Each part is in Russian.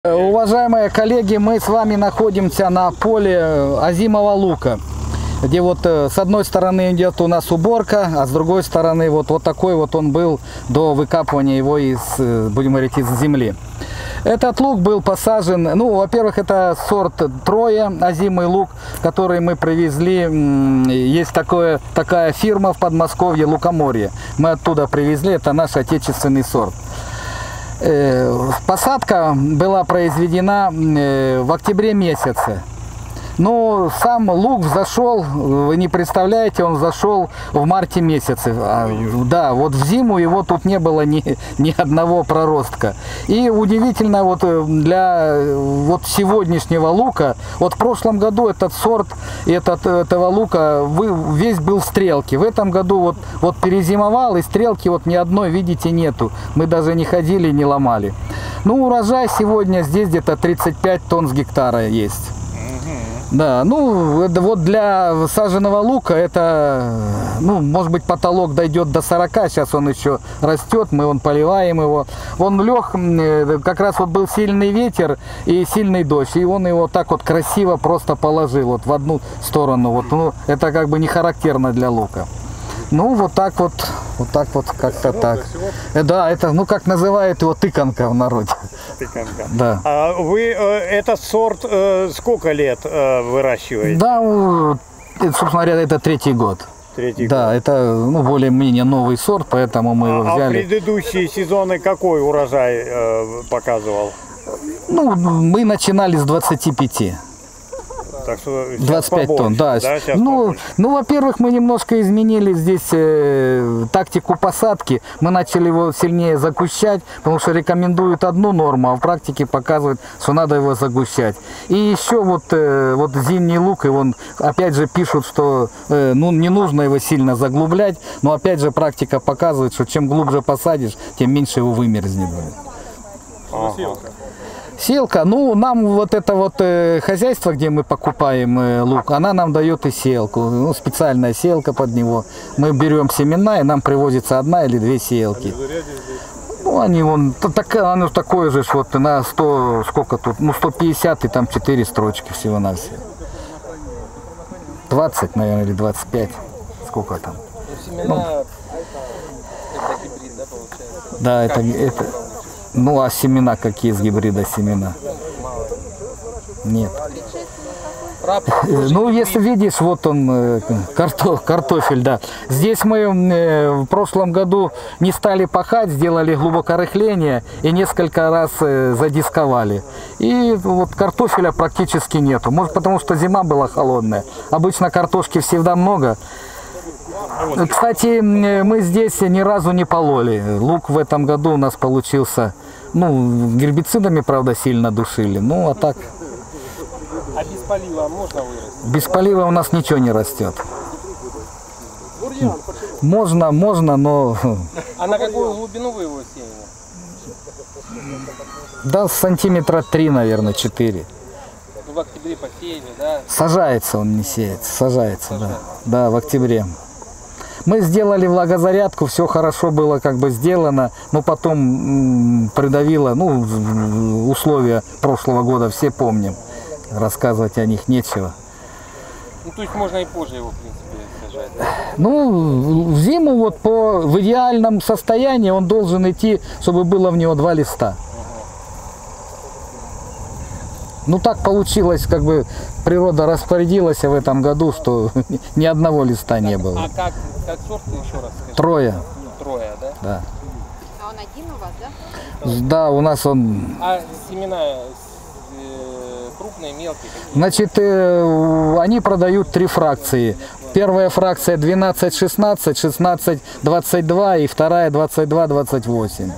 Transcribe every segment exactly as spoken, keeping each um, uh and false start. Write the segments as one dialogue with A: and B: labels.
A: Уважаемые коллеги, мы с вами находимся на поле озимого лука, где вот с одной стороны идет у нас уборка, а с другой стороны вот, вот такой вот он был до выкапывания его из, будем говорить, из земли. Этот лук был посажен, ну, во-первых, это сорт Троя, озимый лук, который мы привезли. Есть такое, такая фирма в Подмосковье, Лукоморье. Мы оттуда привезли, это наш отечественный сорт. Посадка была произведена в октябре месяце. Но сам лук взошел, вы не представляете, он взошел в марте месяце. Да, вот в зиму его тут не было ни, ни одного проростка. И удивительно, вот для вот сегодняшнего лука, вот в прошлом году этот сорт этот, этого лука весь был в стрелке. В этом году вот, вот перезимовал, и стрелки вот ни одной, видите, нету. Мы даже не ходили, не ломали. Ну, урожай сегодня здесь где-то тридцать пять тонн с гектара есть. Да, ну, это вот для саженного лука это, ну, может быть, потолок дойдет до сорока, сейчас он еще растет, мы он поливаем его. Он лег, как раз вот был сильный ветер и сильный дождь, и он его так вот красиво просто положил вот в одну сторону. Вот, ну, это как бы не характерно для лука. Ну, вот так вот, вот так вот, как-то так. Да, это, ну, как называют его, тыканка в народе.
B: Тыканка.
A: Да.
B: А вы э, этот сорт э, сколько лет э, выращиваете?
A: Да, собственно говоря, это третий год.
B: Третий
A: да,
B: год.
A: это, ну, более-менее новый сорт, поэтому мы его взяли.
B: А предыдущие сезоны какой урожай э, показывал?
A: Ну, мы начинали с двадцати пяти.
B: Так что
A: двадцать пять
B: побольше,
A: тонн, да.
B: да
A: ну, ну во-первых, мы немножко изменили здесь э, тактику посадки. Мы начали его сильнее загущать, потому что рекомендуют одну норму, а в практике показывают, что надо его загущать. И еще вот, э, вот зимний лук, и он опять же пишут, что э, ну, не нужно его сильно заглублять, но опять же практика показывает, что чем глубже посадишь, тем меньше его вымерзнет.
B: Ага.
A: Селка, ну, нам вот это вот э, хозяйство, где мы покупаем э, лук, она нам дает и селку, ну, специальная селка под него. Мы берем семена, и нам привозится одна или две селки. Ну, они вон, так, оно такое же, вот на сто, сколько тут, ну, сто пятьдесят, и там четыре строчки всего-навсего. двадцать, наверное, или двадцать пять, сколько там.
C: Ну, семена,
A: ну,
C: это гибрид, да, получается?
A: Да, это, это... Ну, а семена какие из гибрида семена? Нет. Ну, если видишь, вот он, картофель, картофель, да. Здесь мы в прошлом году не стали пахать, сделали глубокорыхление и несколько раз задисковали. И вот картофеля практически нету. Может, потому что зима была холодная. Обычно картошки всегда много. Кстати, мы здесь ни разу не пололи. Лук в этом году у нас получился, ну, гербицидами, правда, сильно душили. Ну, а так...
C: А без полива можно вырасти?
A: Без полива у нас ничего не растет. Можно, можно, но...
C: А на какую глубину вы его сеяли?
A: Да, сантиметра три, наверное, четыре.
C: Ну, в октябре посеяли, да?
A: Сажается он, не сеется, сажается, да. Да, в октябре. Мы сделали влагозарядку, все хорошо было как бы сделано, но потом придавило, ну, условия прошлого года все помним, рассказывать о них нечего.
C: Ну, то есть можно и позже его, в принципе, сажать, да?
A: Ну, в зиму вот по, в идеальном состоянии он должен идти, чтобы было в него два листа. Ну, так получилось, как бы природа распорядилась в этом году, что ни одного листа не было.
C: А как, как сорт, еще раз скажи?
A: Троя.
C: Троя, да?
A: Да.
D: А он один у вас, да?
A: Да, у нас он...
C: А семена э, крупные, мелкие? Какие?
A: Значит, э, они продают три фракции. Первая фракция двенадцать шестнадцать, шестнадцать двадцать два и вторая двадцать два двадцать восемь.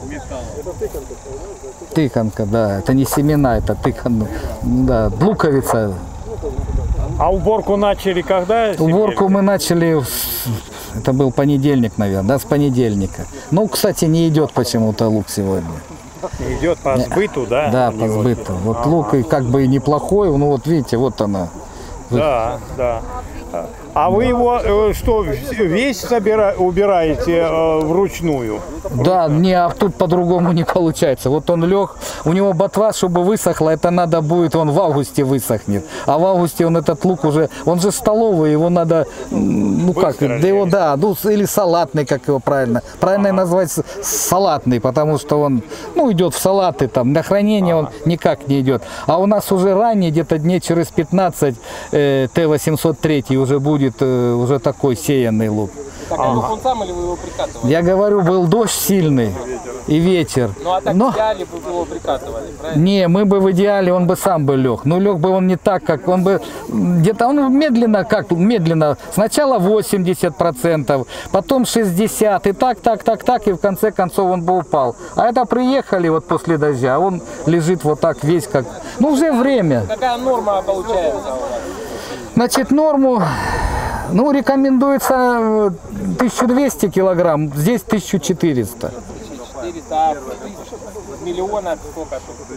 A: Тыканка, да, это не семена, это тыканка, да, луковица.
B: А уборку начали когда?
A: Уборку мы начали, это был понедельник, наверное, да, с понедельника. Ну, кстати, не идет почему-то лук сегодня.
B: Идет по сбыту, да?
A: Да, по сбыту. Вот лук и как бы и неплохой, ну вот видите, вот она.
B: Да, да. А вы его э, что, весь собира... убираете э, вручную?
A: Да, не, а тут по-другому не получается. Вот он лег, у него ботва, чтобы высохла, это надо будет, он в августе высохнет. А в августе он этот лук уже, он же столовый, его надо, ну как, да его, да, ну или салатный, как его правильно. Правильно назвать салатный, потому что он, ну идет в салаты там, на хранение он никак не идет. А у нас уже ранее, где-то дней через пятнадцать, э, Т восемьсот три уже будет э, уже такой сеянный лук.
C: Так, а он сам или вы его прикатывали?
A: Я говорю, был дождь сильный и ветер.
C: Ну а так
A: Но...
C: в идеале бы его прикатывали, правильно?
A: Не, мы бы в идеале, он бы сам бы лег. Но лег бы он не так, как он бы где-то, он медленно, как медленно. Сначала восемьдесят процентов, потом шестьдесят, и так, так, так, так, и в конце концов он бы упал. А это приехали вот после дождя, он лежит вот так весь как, ну уже время.
C: Какая норма получается у вас?
A: Значит, норму, ну, рекомендуется тысяча двести килограмм, здесь тысяча четыреста.
C: четыреста, а миллиона сколько?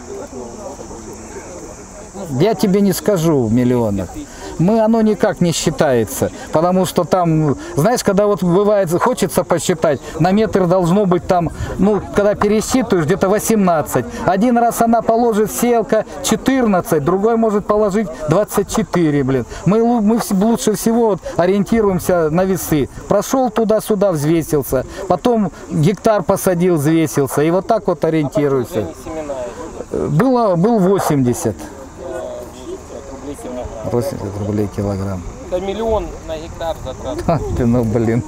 A: Я тебе не скажу в миллионах. Мы, оно никак не считается, потому что там, знаешь, когда вот бывает, хочется посчитать, на метр должно быть там, ну, когда пересчитываешь, где-то восемнадцать. Один раз она положит селка четырнадцать, другой может положить двадцать четыре, блин. Мы, мы лучше всего вот ориентируемся на весы. Прошел туда-сюда, взвесился, потом гектар посадил, взвесился, и вот так вот ориентируешься. Было, был восемьдесят. восемьдесят рублей килограмм.
C: Это миллион на гектар затрат.
A: Ха, ты, ну блин.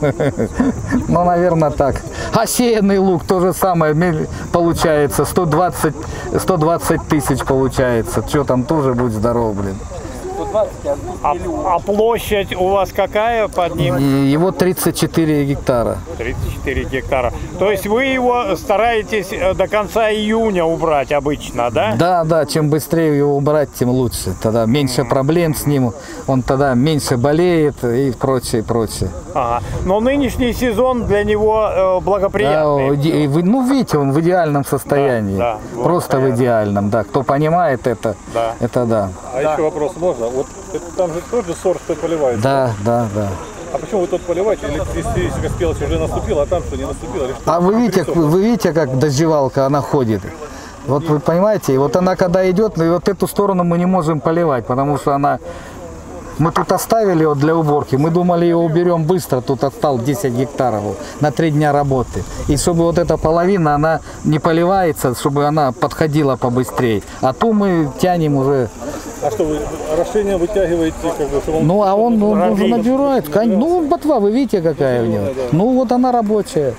A: Ну, наверное, так. А сеянный лук то же самое получается. сто двадцать, сто двадцать тысяч получается. Что там тоже будь здоров, блин.
C: сто двадцать,
B: А, а площадь у вас какая под ним?
A: И его тридцать четыре гектара.
B: тридцать четыре гектара. То есть вы его стараетесь до конца июня убрать обычно, да?
A: Да, да, чем быстрее его убрать, тем лучше. Тогда меньше проблем с ним, он тогда меньше болеет и прочее, прочее.
B: Ага. Но нынешний сезон для него э, благоприятный.
A: Да, и вы, ну, видите, он в идеальном состоянии.
B: Да, да,
A: Просто в идеальном, да. Кто понимает это,
B: Да.
A: это да.
E: А да. еще вопрос можно? Вот это, там же тоже сорт, что поливается.
A: Да, да, да.
E: А почему вы тут поливаете? Или если спелость уже наступила, а там что, не наступило? Или что?
A: А вы видите, вы, вы видите, как дождевалка, она ходит? Вот вы понимаете, и вот она когда идет, и вот эту сторону мы не можем поливать, потому что она... Мы тут оставили его для уборки, мы думали, его уберем быстро, тут осталось десять гектаров на три дня работы. И чтобы вот эта половина, она не поливается, чтобы она подходила побыстрее. А ту мы тянем уже.
E: А что, вы орошение вытягиваете, как бы, чтобы он...
A: Ну, а он, он, он
B: робит.
A: набирает. Ну, ботва, вы видите, какая у него. Ну, вот она рабочая.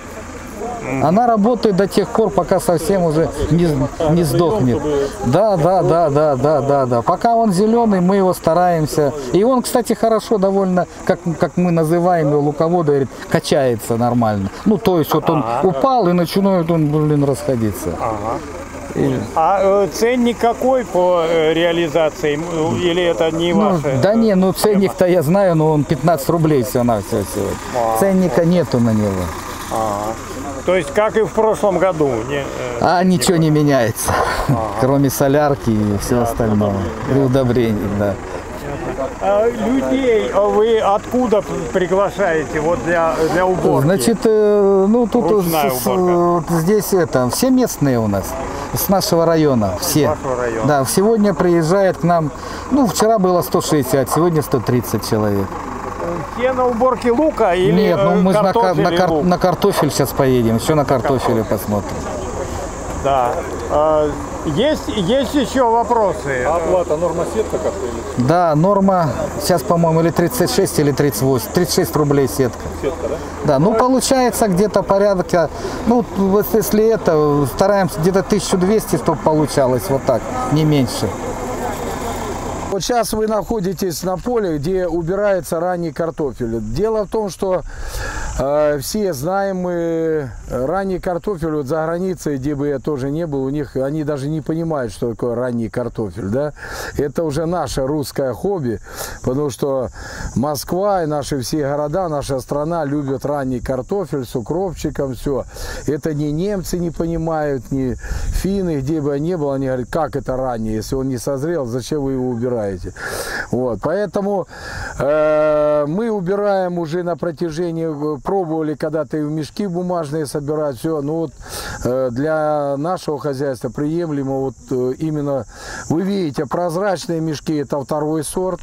A: Она работает до тех пор, пока совсем уже не, не сдохнет. Да, да, да, да, да, да, да. Пока он зеленый, мы его стараемся. И он, кстати, хорошо довольно, как, как мы называем его, луководы, говорит, качается нормально. Ну, то есть вот он упал и начинает он, блин, расходиться. И...
B: А э, ценник какой по э, реализации? Ну, или это не
A: Ну,
B: ваше?
A: да не, ну ценник-то я знаю, но он пятнадцать рублей все на все сегодня. Ценника нету на него.
B: Ага. То есть как и в прошлом году? Не, э,
A: А ничего не меняется, кроме солярки и всего остального. И удобрений, да.
B: а людей вы откуда приглашаете вот для, для уборки?
A: Значит, э, ну тут
B: Ручная
A: с- с-
B: уборка.
A: вот здесь это, все местные у нас, с нашего района, все.
B: вашего района.
A: Да, сегодня приезжает к нам, ну вчера было сто шестьдесят, сегодня сто тридцать человек.
B: Все на уборке лука или
A: Нет, ну
B: э,
A: мы на, кар-
B: картофель
A: на,
B: и
A: кар-
B: лук?
A: на картофель сейчас поедем, еще на картофеле посмотрим.
B: Да. А, есть, есть еще вопросы?
E: А оплата, норма сетка как-то или
A: Да, норма сейчас, по-моему, или тридцать шесть, или тридцать восемь. тридцать шесть рублей сетка.
E: сетка, да?
A: Да, ну получается где-то порядка, ну вот если это, стараемся где-то тысяча двести, чтобы получалось вот так, не меньше.
F: Вот сейчас вы находитесь на поле, где убирается ранний картофель. Дело в том, что Э, Все знаем мы ранний картофель, вот за границей, где бы я тоже не был, у них они даже не понимают, что такое ранний картофель, да. Это уже наше русское хобби, потому что Москва и наши все города, наша страна любят ранний картофель с укропчиком, все. Это не немцы не понимают, не финны, где бы я ни был, они говорят, как это ранний, если он не созрел, зачем вы его убираете? Вот, поэтому э, мы убираем уже на протяжении, пробовали когда-то и в мешки бумажные собирать, все, но вот э, для нашего хозяйства приемлемо вот э, именно, вы видите, прозрачные мешки это второй сорт,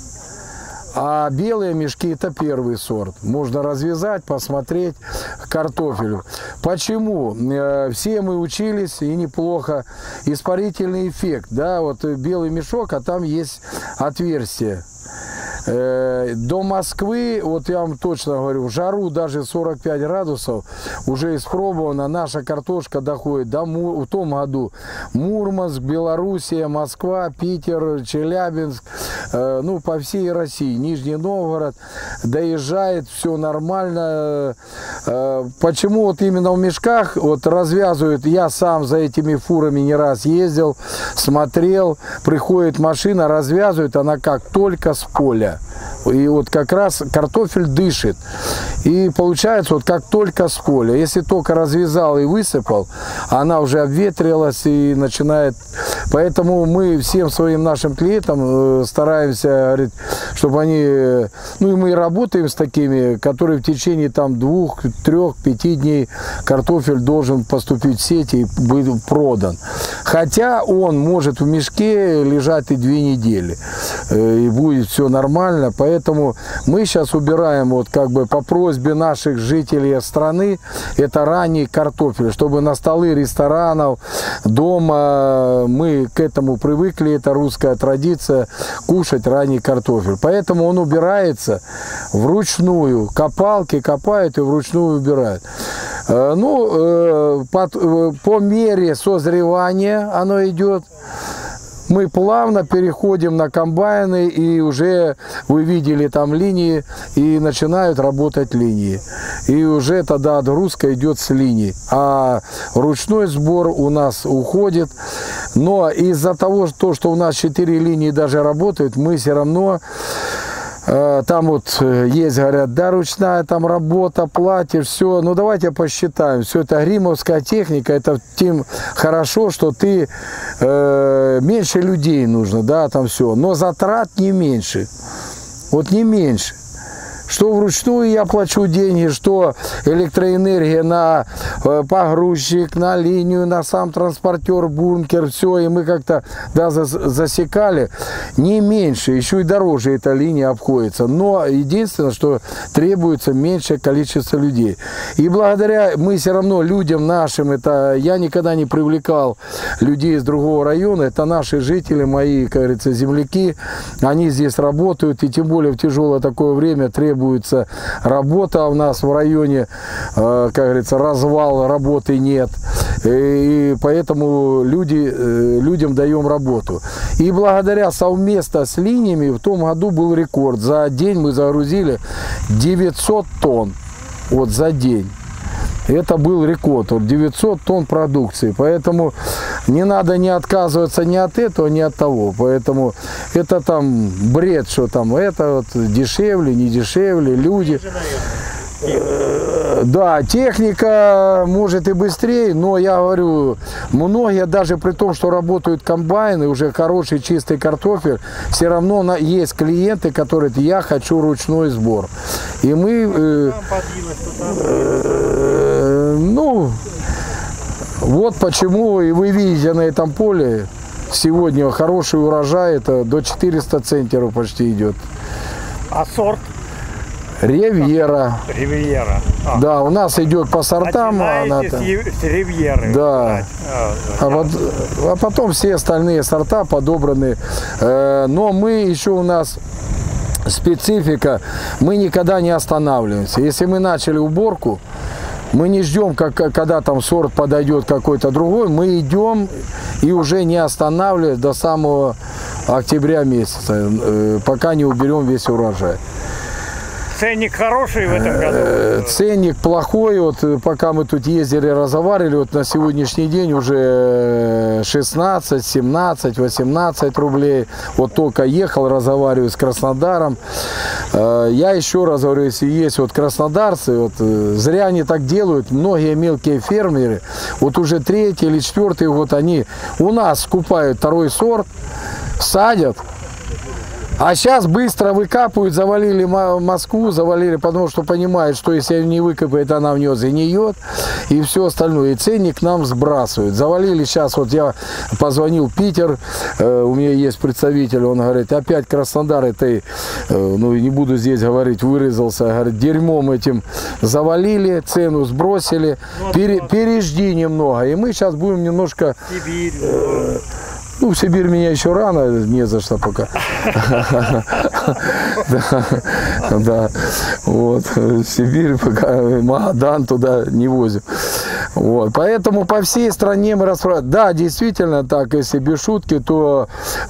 F: а белые мешки это первый сорт. Можно развязать, посмотреть картофелю. Почему? Э, все мы учились и неплохо. Испарительный эффект, да, вот белый мешок, а там есть отверстие. До Москвы, вот я вам точно говорю, в жару даже сорок пять градусов уже испробована, наша картошка доходит до Мур... в том году Мурманск, Белоруссия, Москва, Питер, Челябинск, э, ну по всей России, Нижний Новгород, доезжает, все нормально. Э, почему вот именно в мешках вот развязывают, я сам за этими фурами не раз ездил, смотрел, приходит машина, развязывает она как только с поля. И вот как раз картофель дышит. И получается, вот как только с поля. Если только развязал и высыпал, она уже обветрилась и начинает. Поэтому мы всем своим нашим клиентам стараемся, говорит, чтобы они, ну и мы работаем с такими, которые в течение там двух, трех, пяти дней картофель должен поступить в сеть и быть продан. Хотя он может в мешке лежать и две недели. И будет все нормально. Поэтому мы сейчас убираем, вот как бы по просьбе наших жителей страны, это ранний картофель, чтобы на столы ресторанов, дома мы к этому привыкли, это русская традиция, кушать ранний картофель. Поэтому он убирается вручную, копалки копают и вручную убирают. Ну, по мере созревания оно идет. Мы плавно переходим на комбайны, и уже вы видели там линии, и начинают работать линии. И уже тогда отгрузка идет с линий. А ручной сбор у нас уходит. Но из-за того, что у нас четыре линии даже работают, мы все равно... Там вот есть, говорят, да, ручная там работа, платишь, все. Ну, давайте посчитаем. Все это гримовская техника, это тем хорошо, что ты э, меньше людей нужно, да, там все. Но затрат не меньше. Вот не меньше. Что вручную я плачу деньги, что электроэнергия на э, погрузчик, на линию, на сам транспортер, бункер, все, и мы как-то да, засекали, не меньше, еще и дороже эта линия обходится. Но единственное, что требуется меньшее количество людей. И благодаря мы все равно людям нашим, это я никогда не привлекал людей из другого района, это наши жители, мои, как говорится, земляки, они здесь работают, и тем более в тяжелое такое время требуется Требуется работа у нас в районе, как говорится, развал, работы нет. И поэтому люди, людям даем работу. И благодаря совместно с линиями в том году был рекорд. За день мы загрузили девятьсот тонн. Вот за день. Это был рекорд, девятьсот тонн продукции. Поэтому не надо не отказываться ни от этого, ни от того. Поэтому это там бред, что там это вот дешевле, не дешевле, люди. Да, техника может и быстрее, но я говорю, многие, даже при том, что работают комбайны, уже хороший чистый картофель, все равно есть клиенты, которые говорят, я хочу ручной сбор. И мы, э, э, ну, вот почему, и вы видите на этом поле, сегодня хороший урожай, это до четырёхсот центнеров почти идет.
B: А сорт?
F: Ривьера.
B: Ривьера. А.
F: Да, у нас идет по сортам. Она
B: с, с Ривьеры.
F: Да. А, а, вот, а потом все остальные сорта подобраны. Э, но мы еще у нас специфика, мы никогда не останавливаемся. Если мы начали уборку, мы не ждем, как, когда там сорт подойдет какой-то другой, мы идем и уже не останавливаясь до самого октября месяца, э, пока не уберем весь урожай.
B: Ценник хороший в этом году?
F: Э, Ценник плохой, вот э, пока мы тут ездили, разговаривали, вот на сегодняшний день уже шестнадцать, семнадцать, восемнадцать рублей. Вот только ехал, разговариваю с Краснодаром. Э, Я еще раз говорю, если есть вот краснодарцы, вот, э, зря они так делают, многие мелкие фермеры, вот уже третий или четвертый год они у нас скупают второй сорт, садят. А сейчас быстро выкапывают, завалили Москву, завалили, потому что понимают, что если не выкопает, она в нее загниет, и все остальное. И ценник нам сбрасывают. Завалили сейчас, вот я позвонил в Питер, э, у меня есть представитель, он говорит, опять Краснодар, это, э, ну не буду здесь говорить, вырезался, говорит, дерьмом этим завалили, цену сбросили, пере, пережди немного, и мы сейчас будем немножко...
B: Сибирь.
F: Э, Ну, в Сибирь меня еще рано, не за что пока. Да, вот, Сибирь пока, Магадан туда не возим. Вот, поэтому по всей стране мы распространяем. Да, действительно так, если без шутки, то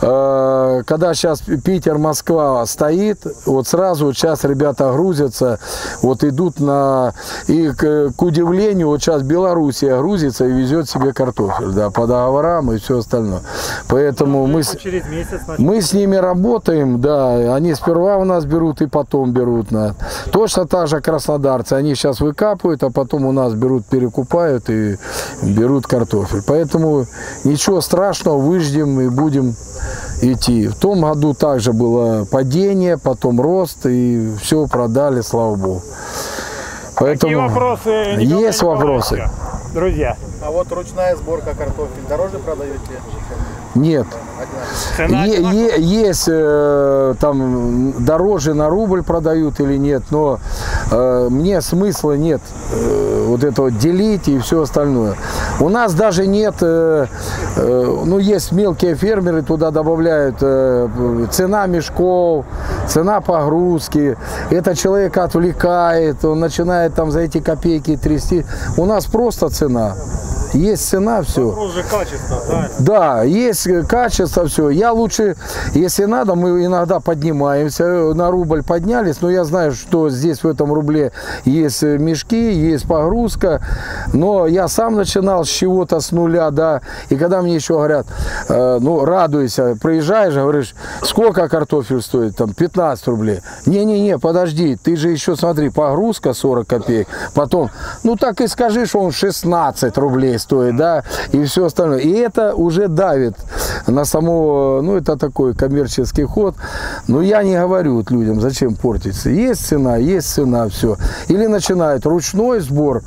F: э, когда сейчас Питер, Москва стоит, вот сразу вот сейчас ребята грузятся, вот идут на, и к, к удивлению, вот сейчас Белоруссия грузится и везет себе картофель, да, по договорам и все остальное. Поэтому мы, мы с ними работаем, да, они сперва у нас берут и потом берут нас. Точно так же краснодарцы, они сейчас выкапывают, а потом у нас берут, перекупают и берут картофель. Поэтому ничего страшного, выждем и будем идти. В том году также было падение, потом рост, и все продали, слава богу. Поэтому
B: Какие вопросы?
F: есть вопросы.
B: Друзья.
G: А вот ручная сборка картофеля дороже продаете?
F: Нет.
B: Цена
F: Е- е- есть э, там дороже на рубль продают или нет, но э, мне смысла нет э, вот этого делить и все остальное. У нас даже нет, э, э, ну есть мелкие фермеры, туда добавляют э, цена мешков, цена погрузки. Это человека отвлекает, он начинает там за эти копейки трясти. У нас просто цена. Есть цена, все.
E: Вопрос же качества, да?
F: Да, есть качество, все. Я лучше, если надо, мы иногда поднимаемся, на рубль поднялись, но я знаю, что здесь в этом рубле есть мешки, есть погрузка, но я сам начинал с чего-то, с нуля, да, и когда мне еще говорят, э, ну, радуйся, приезжаешь, говоришь, сколько картофель стоит, там, пятнадцать рублей. Не-не-не, подожди, ты же еще, смотри, погрузка сорок копеек, потом, ну, так и скажи, что он шестнадцать рублей стоит, да, и все остальное. И это уже давит на само, ну, это такой коммерческий ход. Но я не говорю вот людям, зачем портиться. Есть цена, есть цена, все. Или начинают ручной сбор,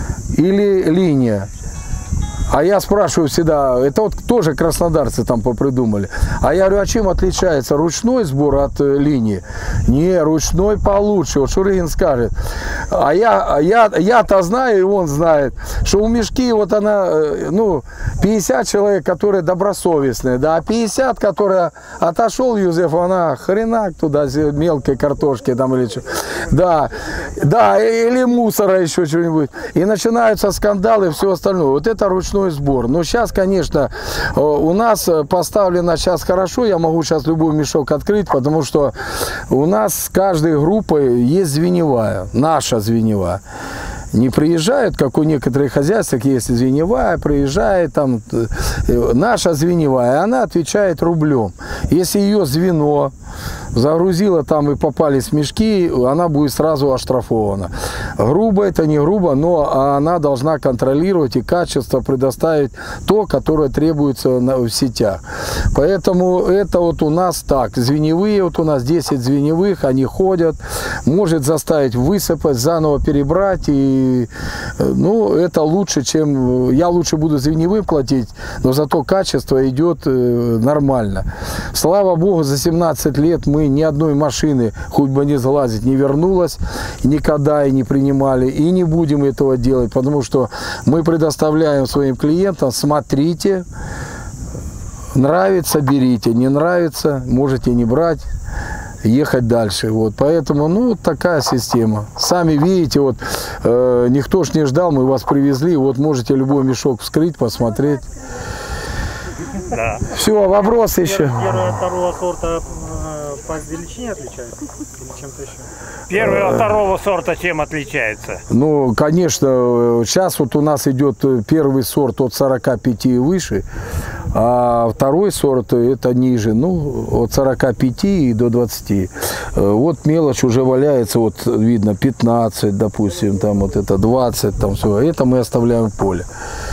F: или линия. А я спрашиваю всегда, это вот тоже краснодарцы там попридумали. А я говорю, а чем отличается ручной сбор от э, линии? Не, ручной получше, вот Шурыгин скажет. А я, я, я-то знаю, и он знает, что у мешки вот она, э, ну, пятьдесят человек, которые добросовестные, да, а пятьдесят, которые отошел Юзеф, она хренак туда, мелкой картошки там или что. Да, да, или мусора еще что-нибудь. И начинаются скандалы и все остальное. Вот это ручной сбор. Но сейчас, конечно, у нас поставлено сейчас хорошо, я могу сейчас любой мешок открыть, потому что у нас с каждой группой есть звеневая, наша звеневая. Не приезжают, как у некоторых хозяйств, есть звеневая, приезжает там наша звеневая, она отвечает рублем. Если ее звено загрузила там и попались мешки, она будет сразу оштрафована. Грубо это не грубо, но она должна контролировать и качество предоставить то, которое требуется в сетях. Поэтому это вот у нас так, звеневые, вот у нас десять звеневых, они ходят, может заставить высыпать, заново перебрать, и ну, это лучше, чем, я лучше буду звеневым платить, но зато качество идет нормально. Слава Богу, за семнадцать лет мы ни одной машины, хоть бы не залазить, не вернулось, никогда и не принимали, и не будем этого делать, потому что мы предоставляем своим клиентам, смотрите, нравится, берите, не нравится, можете не брать, ехать дальше. Вот. Поэтому, ну, такая система. Сами видите, вот, э, никто ж не ждал, мы вас привезли, вот можете любой мешок вскрыть, посмотреть.
B: Да.
F: Все, вопросы еще?
E: Первого, второго сорта
H: По величине отличается или чем-то еще?
B: Первый от второго сорта чем отличается?
F: Ну, конечно, сейчас вот у нас идет первый сорт от сорока пяти и выше, а второй сорт это ниже, ну, от сорока пяти и до двадцати. Вот мелочь уже валяется, вот видно пятнадцать, допустим, там вот это двадцать, там все. Это мы оставляем в поле.